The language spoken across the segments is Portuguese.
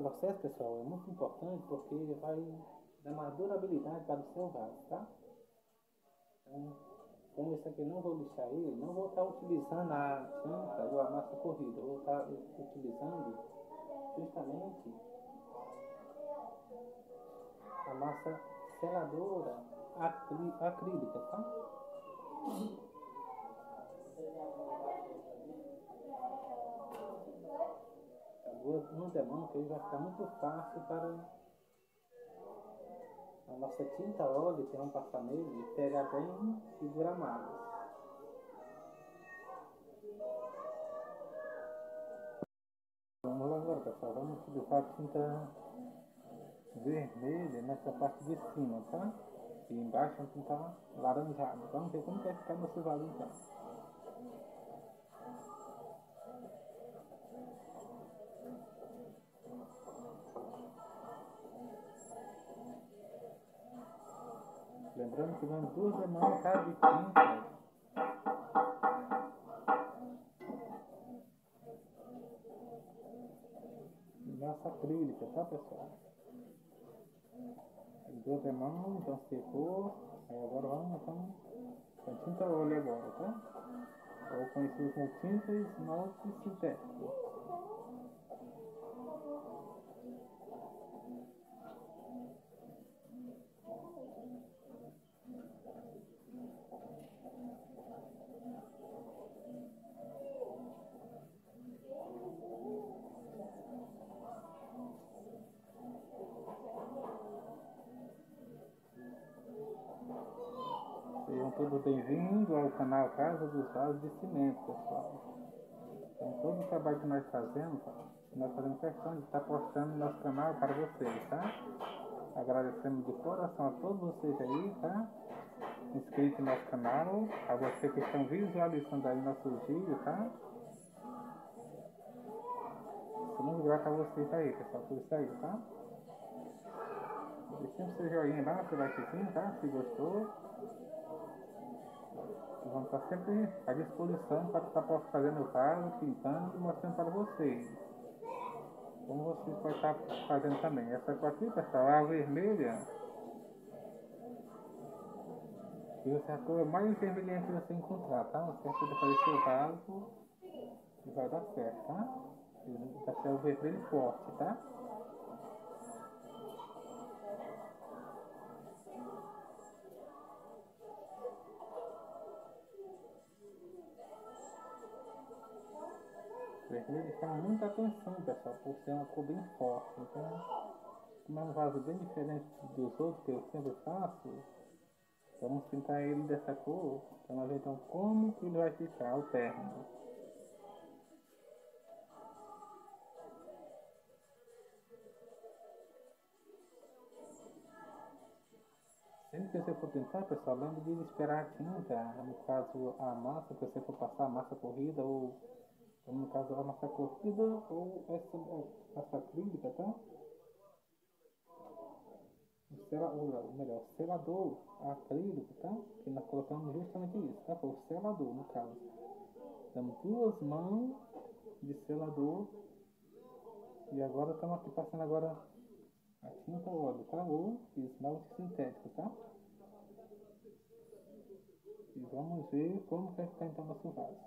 processo, pessoal, é muito importante porque ele vai dar mais durabilidade para o seu vaso, tá? Então, como esse aqui eu não vou lixar ele, não vou estar utilizando a tinta ou a massa corrida, eu vou estar utilizando justamente a massa seladora acrílica, tá? Uma demão que aí vai ficar muito fácil para a nossa tinta óleo que vamos passar nele e pegar bem e durar mais. Vamos lá agora, pessoal, vamos utilizar a tinta vermelha nessa parte de cima, tá? E embaixo vamos pintar laranjado. Vamos ver como vai ficar nosso vaso então. Lembrando que vamos 2 demãos tá, de tinta. Massa acrílica, tá, pessoal? 2 demãos, então secou. Aí agora vamos então com tinta óleo agora, tá? Ou conhecido como tinta esmalte sintético. Sejam todos bem-vindos ao canal Casa dos Vasos de Cimento, pessoal. Então, todo o trabalho que nós fazemos questão de estar postando no nosso canal para vocês, tá? Agradecemos de coração a todos vocês aí, tá? Inscritos no nosso canal, a vocês que estão visualizando aí nossos vídeos, tá? Somos gratos a vocês aí, pessoal, por isso aí, tá? Deixem seu joinha lá, seu likezinho, tá? Se gostou. E vamos estar sempre à disposição para estar fazendo o vaso, pintando e mostrando para vocês. Como vocês podem estar fazendo também. Essa aqui, pessoal, é a vermelha. E essa é a cor mais vermelhinha que você encontrar, tá? Você pode fazer seu vaso e vai dar certo, tá? Vai ser o vermelho forte, tá? O vermelho chama muita atenção, pessoal, por ser uma cor bem forte. Então, como é um vaso bem diferente dos outros que eu sempre faço, vamos pintar ele dessa cor para nós ver então como que ele vai ficar ao término. Sempre que você for pintar, pessoal, lembre de esperar a tinta, no caso a massa, que você for passar a massa corrida, ou no caso a massa corrida, ou essa acrílica, tá? O selador acrílico, tá? Que nós colocamos justamente isso, tá? Foi o selador, no caso. Temos 2 mãos de selador. E agora estamos aqui passando agora a tinta óleo, tá? Ou esmalte sintético, tá? E vamos ver como vai ficar então nosso vaso.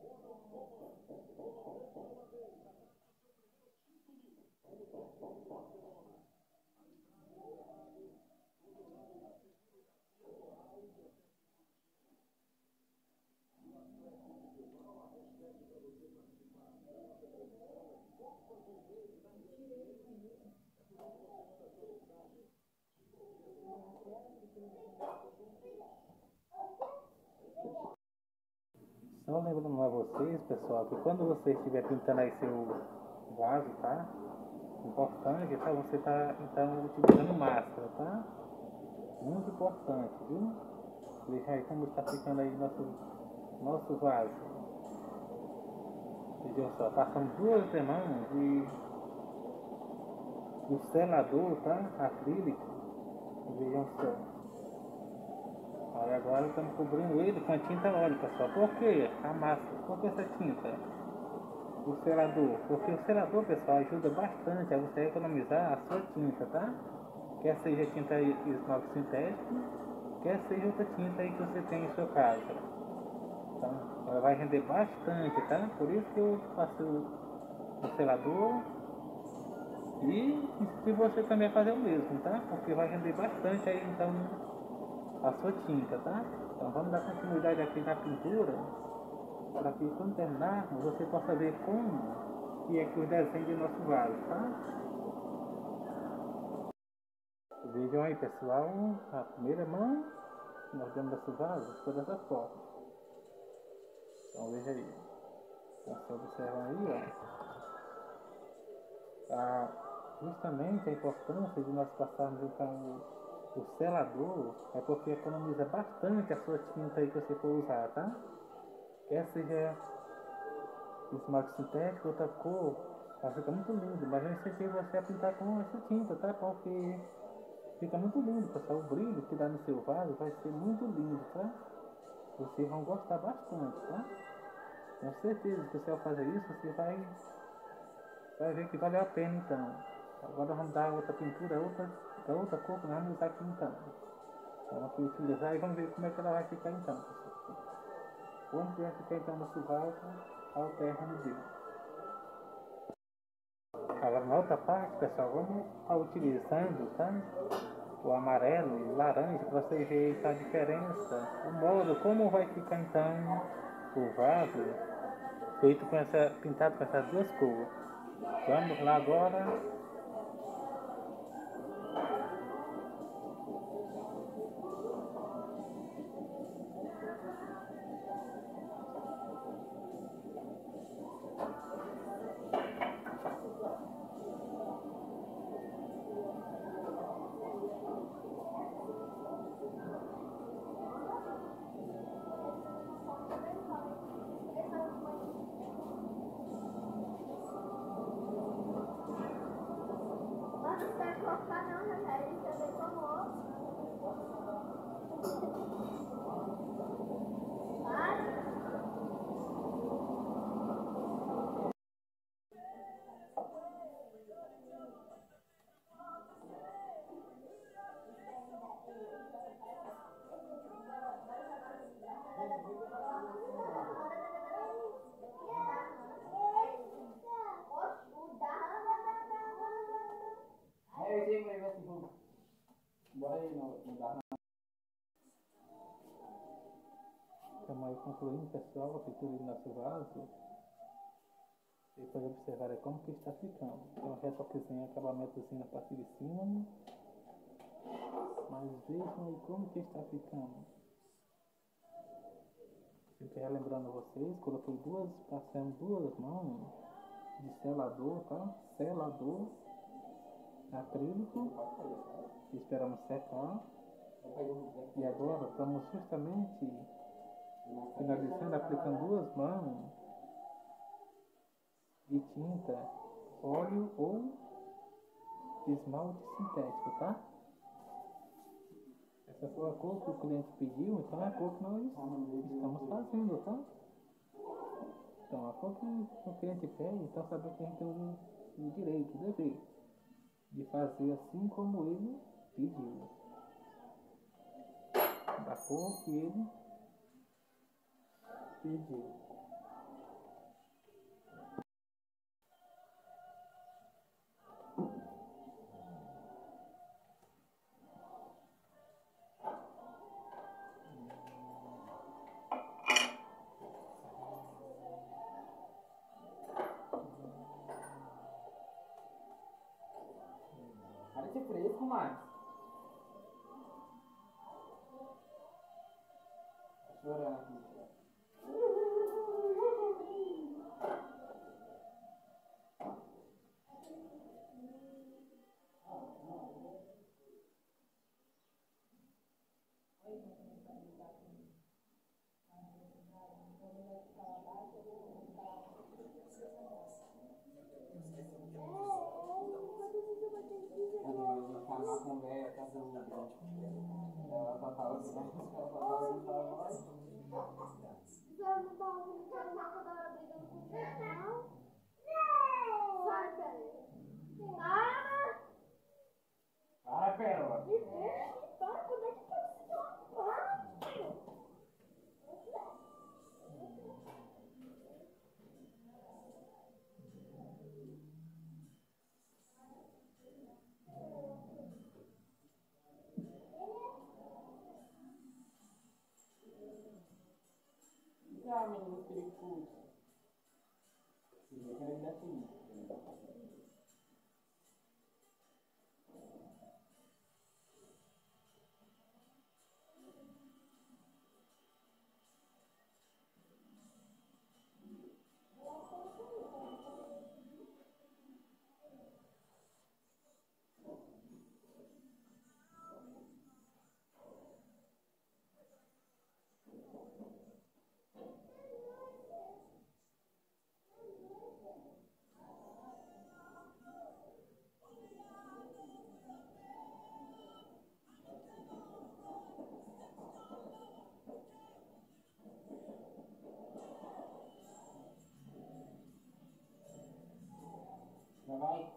Só lembrando a vocês, pessoal, que quando você estiver pintando aí seu vaso, tá? Importante, tá? Você tá então utilizando máscara, tá? Muito importante, viu? Veja aí como está ficando aí nosso vaso. Vejam só, passamos 2 semanas do selador, tá? Acrílico. Vejam só. Aí agora estamos cobrindo ele com a tinta óleo, pessoal. Por quê? A massa. Por que essa tinta? o selador, porque o selador, pessoal, ajuda bastante a você economizar a sua tinta, tá? Quer seja tinta esmalte sintético, quer seja outra tinta aí que você tem em sua casa. Então, ela vai render bastante, tá? Por isso que eu faço o selador e se você também fazer o mesmo, tá? Porque vai render bastante aí, então, a sua tinta, tá? Então, vamos dar continuidade aqui na pintura, para que quando terminarmos, você possa ver como que é que o desenho de nosso vaso, tá? Vejam aí, pessoal, a primeira mão que nós demos nosso vaso ficou dessa forma. Então, veja aí. Então, você observa aí, ó. Justamente a importância de nós passarmos, então, o selador é porque economiza bastante a sua tinta aí que você for usar, tá? Quer seja esmalte sintético, outra cor, vai ficar muito lindo, mas eu incentivo você a pintar com essa tinta, tá? Porque fica muito lindo, pessoal. O brilho que dá no seu vaso vai ser muito lindo, tá? Vocês vão gostar bastante, tá? Tenho certeza que você ao fazer isso, você vai ver que valeu a pena, então. Agora vamos dar outra pintura, outra cor que nós vamos usar aqui, então. Vamos aqui utilizar e vamos ver como é que ela vai ficar, então, pessoal. Como que vai ficar, então, nosso vaso ao término dele. Agora, na outra parte, pessoal, vamos estar utilizando, tá? O amarelo e o laranja, para vocês verem a diferença, o modo, como vai ficar, então, o vaso feito com pintado com essas duas cores. Vamos lá agora. Estamos aí concluindo, pessoal, a pintura do nosso vaso. E pode observar aí como que está ficando. Então, um retoquezinho, acabamentozinho na parte de cima. Mas vejam aí como que está ficando. Sempre relembrando vocês, passamos duas mãos de selador, tá? Selador acrílico. Esperamos secar. E agora estamos justamente finalizando aplicando duas mãos de tinta, óleo ou esmalte sintético, tá? Essa foi a cor que o cliente pediu, então é a cor que nós estamos fazendo, tá? Então, a cor que o cliente pede, então sabe que a gente tem o direito, o dever de fazer assim como ele pediu. Da cor que ele pediu. Parece fresco, Marcos. Tá chorando aqui. Uma conversa do. Ela só fala assim, ela só fala assim, fala mais. Você não tá ouvindo que ela toda hora brigando com o não? pérola. Ah, menino, perigoso. Eu quero ir daqui. Já vai?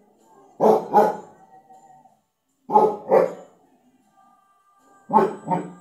What?